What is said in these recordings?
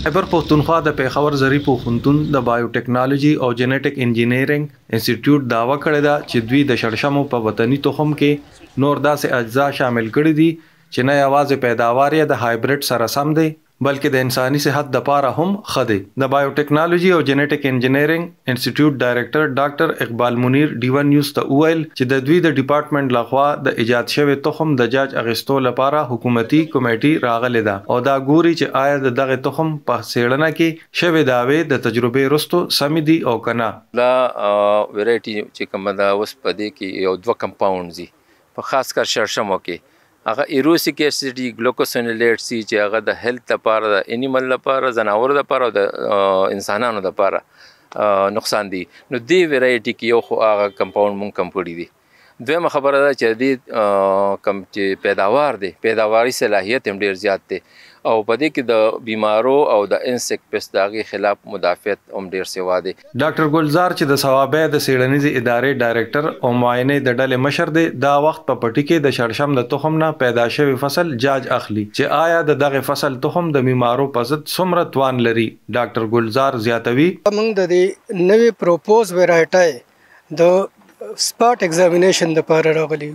خیبر پښتونخوا د پیښور زری پوهنتون د بایوټیکنالوژي او جینیټک انجینیرینګ انسټیټیوټ داوا کړی دا چې دوی د شړشمو په وطني تخم کې نور داسې اجزا شامل کړي دي چې نه یوازې پیداوار یې د هایبرید سره سم دی بلکې د انساني صحت د پاره هم ښه دی. د بایوټیکنالوژي او جینیټک انجینیرینګ انسټیټیوټ ډایریکټر ډاکټر اقبال منیر ډیون نیوز ته وویل چې د دوی د ډپارټمنټ لخوا د ایجاد شوی تخم د جاج اغستو لپاره حکومتي کمیټي راغلی ده او دا ګوري چې آیا دغه تخم په سیړنه کې شوی داوی د تجربه رستو سم دي او کنه. لا ویرایټي چې کومه دا اوس په دې کې یو دوه کمپاوندز دي په خاص کر شړشمو کې هغه ایروسیک اسید دي ګلوکوسینولیټ سي چې هغه د هیلث لپاره د انیمل لپاره زناور لپاره او د انسانانو لپاره نقصان دي. نو دې ویرایټي کې یو خو هغه کمپاوند مونږ کم کړی دي. دویمه خبره ده چې دې کم چې پیداوار دی پیداواري صلاحیت هم ډیر زیات دی او په دې کې د بیمارو او د انسیک پیست داغي خلاف مدافعت هم ډیر سیوا دی. ډاکټر ګلزار چې د ثوابه د سیړنیزي ادارې ډایریکټر او معاینه د ډلې مشر دی دا وخت په پټی کې د شړشم د تخم نه پیدا شوی فصل جاج اخلي چې آیا دغه فصل تخم د بیمارو په ضد څومره توان لري. ډاکټر ګلزار زیاتوي موږ د دې نوې پروپوز ویرایټي د سپاټ ایگزامینیشن د لپاره راغلی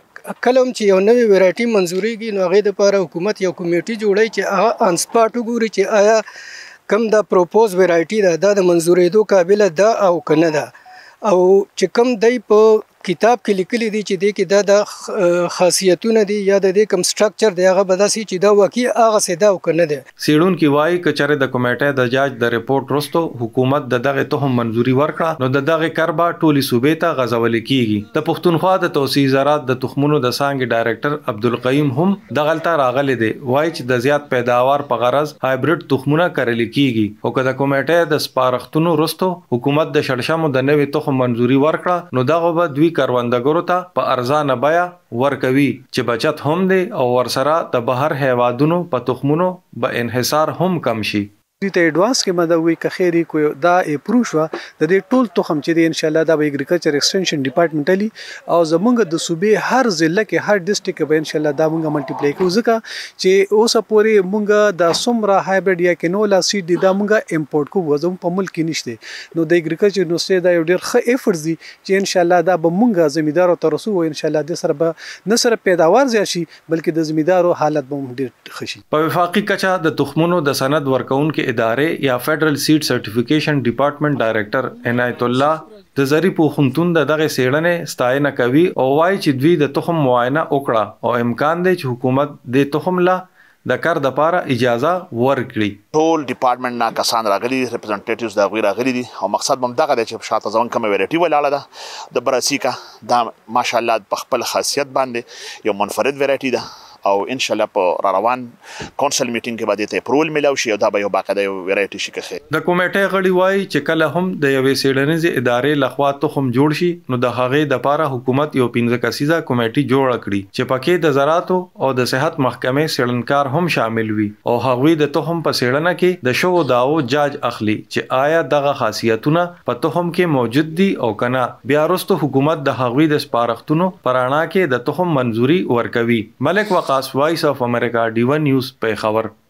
کلم چې یو نوې ویرایټي منزورېږي نو هغې دپاره حکومت یو کمیټي جوړوي چې هغه آن سپاټ وګوري چې آیا کوم دا پروپوز ویرایټي ده دا د منظورېدو قابله ده او که نه ده او چې کوم دی په کتاب کې لیکلي دي چې دې کې دا د خاصیتونه دي یا د دې کوم سټرکچر دی هغه به داسې چې دا واقعي هغسې ده او که نه دی. څېړونکي وایي که چېرې د کمیټې د جاج د رپورټ وروسته حکومت د دغې تخم منظوري ورکړه نو د دغې کار به ټولې صوبې ته غځولې کېږي. د پښتونخوا د توسعې زراعت د تخمونو د څانګې ډایریکټر عبدالقیوم هم دغلته راغلی دی. وایي چې د زیات پیداوار په غرض هایبرید تخمونه کرلی کېږي او که د کمیټې د سپارښتنو وروسته حکومت د شړشمو د نوې تخم منظوري ورکړه نو دغه به دوی کروندګرو ته په ارزانه بیه ورکوي چې بچت هم دی او ورسره د بهر هیوادونو په تخمونو به انحصار هم کم شي. دوی ته ایډوانس کې مدوي که خیری کو دا اپروش وا د دې ټول تخم چې دی ان شاء الله دا به اګریکلچر ایکسټنشن ډپارټمنټلی او زمونږ د صوبې هر ضلع کې هر ډسټریکټ به ان شاء الله دا مونږه ملټیپلای کوو ځکه چې اوسه پورې مونږه د سمرا هایبرید یا کینولا سیډ دی دا مونږه امپورټ کوو زموږ په ملک کې نشته نو د اګریکلچر یونیورسيټي دا یو ډیر ښه ایفورټس دي چې ان شاء الله دا به مونږه زمیدارو ته رسو او ان شاء الله د سره به نه سره پیداوار زیات شي بلکې د زمیدارو حالت به ډیر ښه شي. په وفاقي کچه د تخمونو د سند ورکونکو ادارې یا فیډرل سیډ سرټیفیکیشن ډپارټمنټ ډایریکټر عنایت الله د زری پوهنتون دغه سیړنې ستاینه کوي او وایي چې دوی د تخم معاینه وکړه او امکان دی چې حکومت د تخم لا د کار د پاره اجازه ورکړي. ټول ډپارټمنټ نه کسان راغلي ریپرزنټیټیوز د غوی راغلي دي او مقصد هم دغه دی چې شاته ځون کوم ویرایټي ولاړه ده د براسیکا دا ماشاءالله په خپل خاصیت باندې یو منفرد ویرایټي ده او ان شاء الله په روان کونسل میټینګ کې باندې ته اپروول ملو شي او دا به یو باقاعده یو ویرایټي شي کخه. د کمیټې غړي وایي چې کله هم د یوې سیړنیزې ادارې لخوا تخم جوړ شي نو د هغې د پاره حکومت یو 15 کسیزه کمیټي جوړ کړي چې پکې د زراعت او د صحت محکمې سیړنکار هم شامل وي او هغوی د تخم په سیړنه کې د شو داو جاج اخلي چې آیا دغه خاصیتونه په تخم کې موجود دي او کنه. بیا وروسته حکومت د هغوی د سپارښتنو پرانا کې د تخم منظوري ورکوي. ملک وقاص، وایس اف امریکا، ډیون نیوز، پیښور.